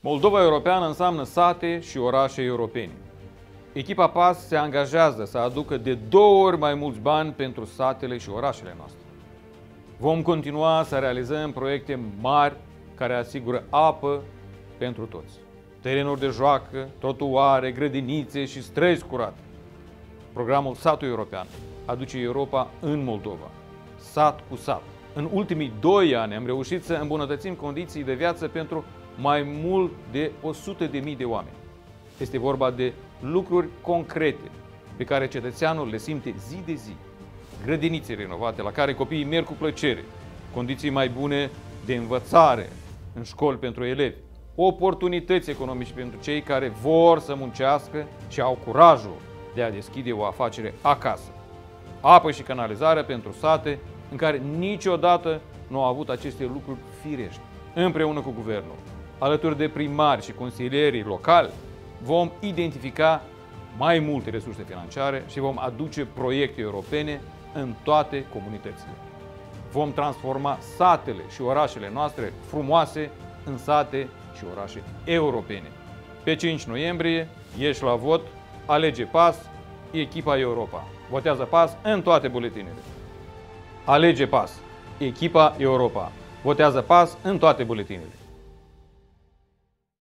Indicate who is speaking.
Speaker 1: Moldova Europeană înseamnă sate și orașe europene. Echipa PAS se angajează să aducă de 2 ori mai mulți bani pentru satele și orașele noastre. Vom continua să realizăm proiecte mari care asigură apă pentru toți. Terenuri de joacă, trotuare, grădinițe și străzi curate. Programul Satul European aduce Europa în Moldova, sat cu sat. În ultimii 2 ani am reușit să îmbunătățim condiții de viață pentru mai mult de 100.000 de oameni. Este vorba de lucruri concrete pe care cetățeanul le simte zi de zi. Grădinițe renovate la care copiii merg cu plăcere, condiții mai bune de învățare în școli pentru elevi, oportunități economice pentru cei care vor să muncească și au curajul de a deschide o afacere acasă. Apă și canalizare pentru sate în care niciodată nu au avut aceste lucruri firești. Împreună cu guvernul, alături de primari și consilierii locali, vom identifica mai multe resurse financiare și vom aduce proiecte europene în toate comunitățile. Vom transforma satele și orașele noastre frumoase în sate și orașe europene. Pe 5 noiembrie, ieși la vot, alege PAS, echipa Europa. Votează PAS în toate buletinele. Alege PAS, echipa Europa. Votează PAS în toate buletinele.